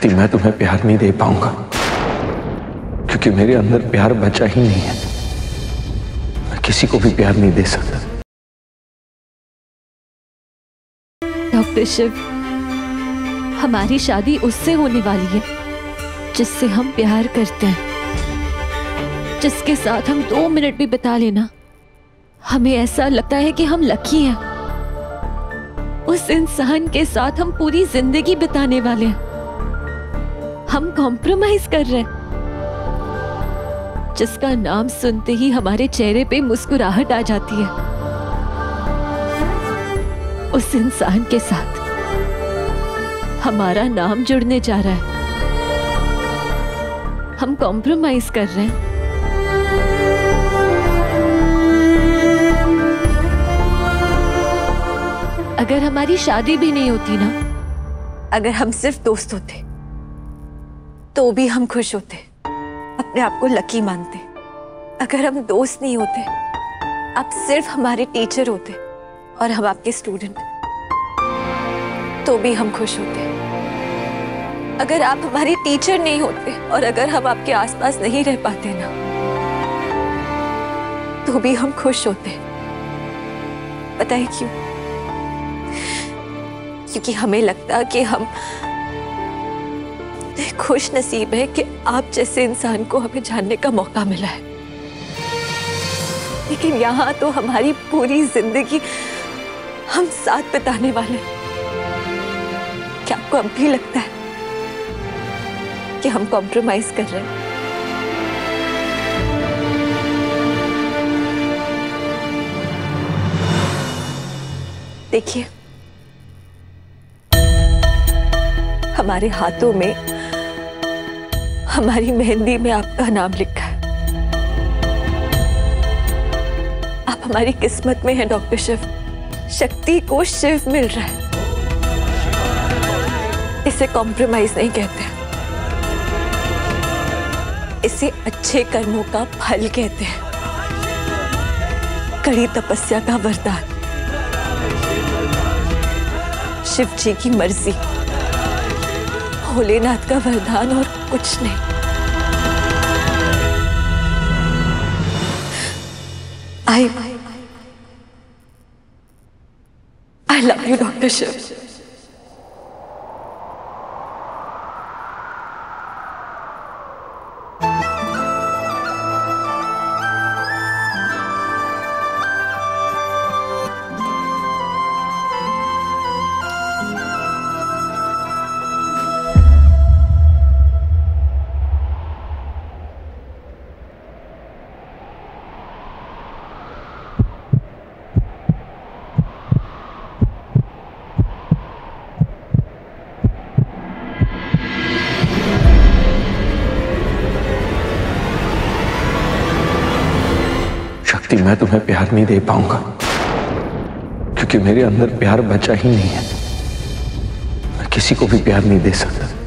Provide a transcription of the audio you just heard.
शक्ति, मैं तुम्हें प्यार नहीं दे पाऊंगा क्योंकि मेरे अंदर प्यार बचा ही नहीं है। मैं किसी को भी प्यार नहीं दे सकता। डॉक्टर शिव, हमारी शादी उससे होने वाली है जिससे हम प्यार करते हैं, जिसके साथ हम 2 मिनट भी बिता लेना हमें ऐसा लगता है कि हम लकी हैं। उस इंसान के साथ हम पूरी जिंदगी बिताने वाले हैं। हम कॉम्प्रोमाइज कर रहे हैं, जिसका नाम सुनते ही हमारे चेहरे पे मुस्कुराहट आ जाती है। उस इंसान के साथ हमारा नाम जुड़ने जा रहा है। हम कॉम्प्रोमाइज कर रहे हैं। अगर हमारी शादी भी नहीं होती ना, अगर हम सिर्फ दोस्त होते तो भी हम खुश होते, अपने आप को लकी मानते। अगर हम दोस्त नहीं होते, आप सिर्फ हमारे टीचर होते और हम आपके स्टूडेंट, तो भी हम खुश होते। अगर आप हमारे टीचर नहीं होते और अगर हम आपके आसपास नहीं रह पाते ना, तो भी हम खुश होते। पता है क्यों? क्योंकि हमें लगता कि हम खुश नसीब है कि आप जैसे इंसान को हमें जानने का मौका मिला है। लेकिन यहाँ तो हमारी पूरी जिंदगी हम साथ बिताने वाले हैं। क्या आपको अब भी लगता है कि हम कॉम्प्रोमाइज कर रहे हैं? देखिए, हमारे हाथों में, हमारी मेहंदी में आपका नाम लिखा है। आप हमारी किस्मत में हैं डॉक्टर शिव। शक्ति को शिव मिल रहा है। इसे कॉम्प्रोमाइज नहीं कहते, इसे अच्छे कर्मों का फल कहते हैं, कड़ी तपस्या का वरदान, शिव जी की मर्जी, भोलेनाथ का वरदान और कुछ नहीं। I love you, Dr. Shiv. शक्ति, मैं तुम्हें प्यार नहीं दे पाऊंगा क्योंकि मेरे अंदर प्यार बचा ही नहीं है। मैं किसी को भी प्यार नहीं दे सकता।